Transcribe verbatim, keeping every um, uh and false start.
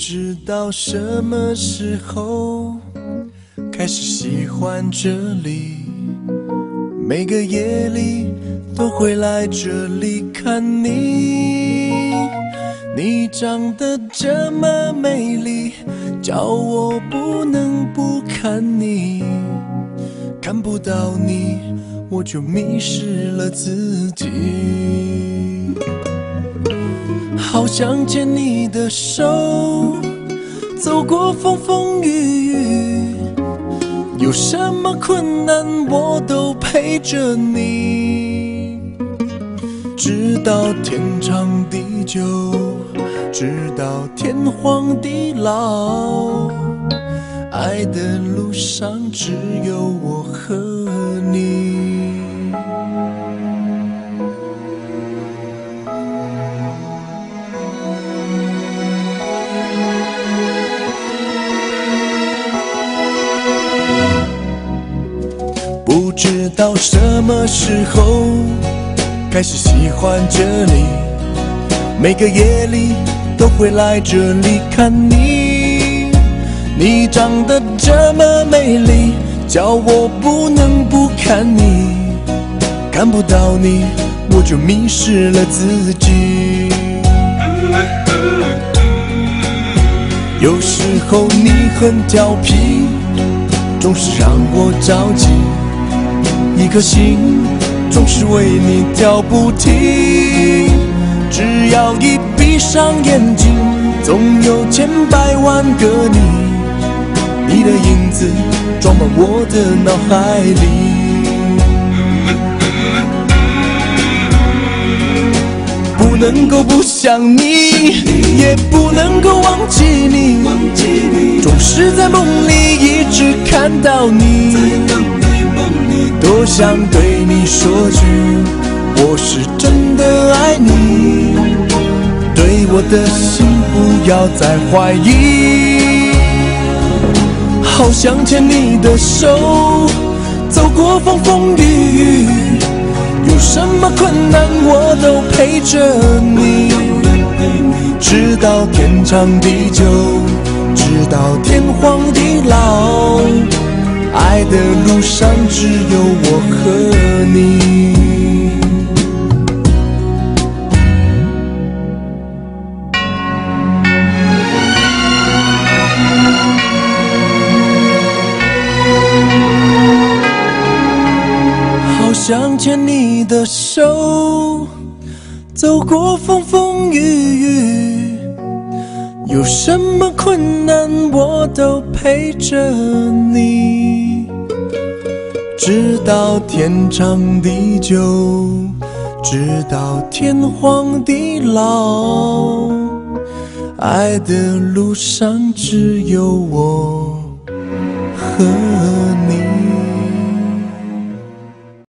知道什么时候开始喜欢这里，每个夜里都会来这里看你。你长得这么美丽，叫我不能不看你。看不到你，我就迷失了自己。好想牵你的手，走过风风雨雨，有什么困难我都陪着你，直到天长地久，直到天荒地老，爱的路上只有我和你。不知道什么时候开始喜欢这里，每个夜里都会来这里看你。你长得这么美丽，叫我不能不看你。看不到你，我就迷失了自己。有时候你很调皮，总是让我着急，一颗心总是为你跳不停。只要一闭上眼睛，总有千百万个你，你的影子装满我的脑海里。不能够不想你，也不能够忘记你，总是在梦里一直看到你。多想对你说句，我是真的爱你，对我的心不要再怀疑。好想牵你的手，走过风风雨雨，有什么困难我都陪着你，直到天长地久，直到天荒地老，爱的路上只有我和你。好想牵你的手，走过风风雨雨，有什么困难我都陪着你，直到天长地久，直到天荒地老，爱的路上只有我和你。